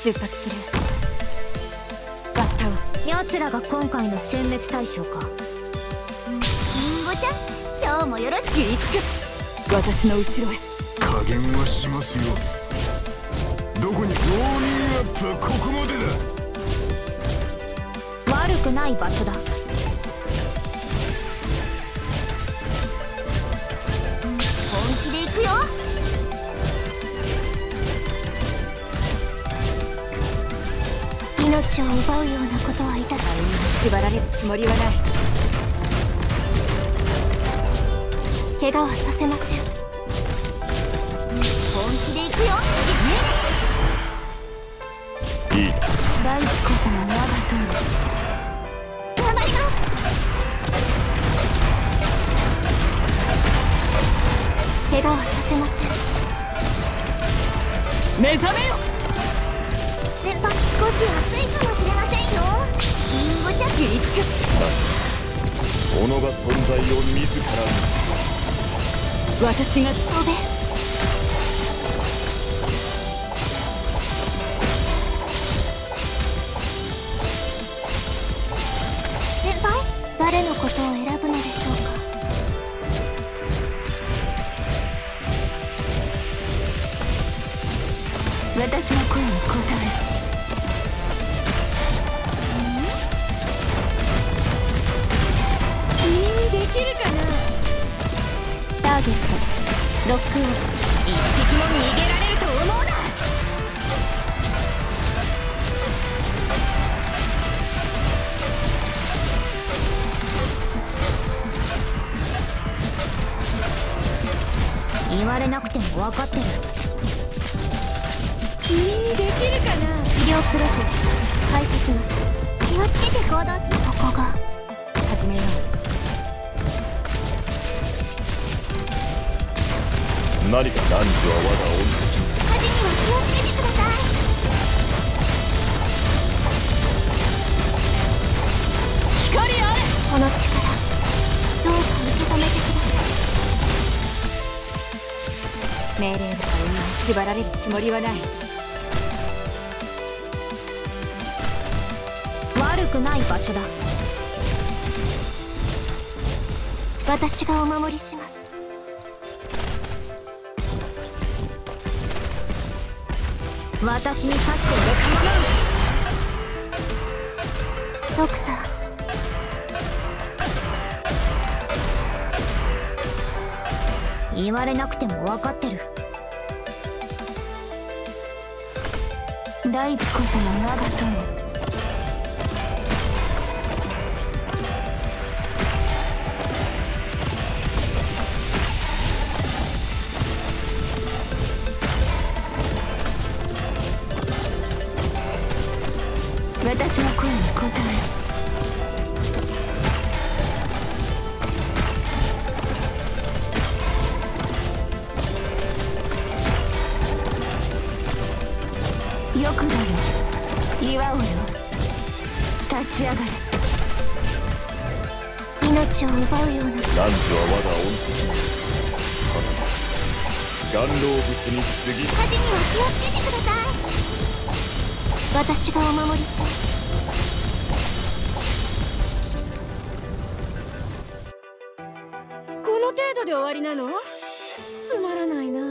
出発する。バッタを。奴らが今回の殲滅対象か。 リンゴちゃん、今日もよろしく。 切りつく。私の後ろへ。 加減はしますよ。どこにウォーミングアップはここまでだ。 悪くない場所だ。 本気で行くよ。命を奪うようなことはいたさ誰にも縛られるつもりはない。 怪我はさせません。本気で行くよ。死いい。 大地こそが我が友。 頑張ります。怪我はさせません。 目覚めよ。 先輩、少し暑いかもしれませんよ。リンゴちゃん、 切りつく。 己が存在を自ら私がおべ。先輩、誰のことを選ぶのでしょうか。 私の声に答え。君にできるかな。 ターゲット、ロックオン。 一匹も逃げられると思うな。言われなくても分かってる。君にできるかな。 医療プロセス開始します。気をつけて行動し。ここが始めよう。 何か男女は我が恩人。 火事には気をつけてください。 光あれ。 この力、どうか受け止めてください。 命令だから今縛られるつもりはない。悪くない場所だ。 私がお守りします。 私に刺してで構わん。 ドクター、 言われなくても分かってる。大地こそが我が友。私の声に答え。よくだよ、岩尾よ。立ち上がれ。 命を奪うような。 男女は我が恩人。岩老物に過ぎ。 火事には気をつけてください。私がお守りします。 この程度で終わりなの？つまらないな。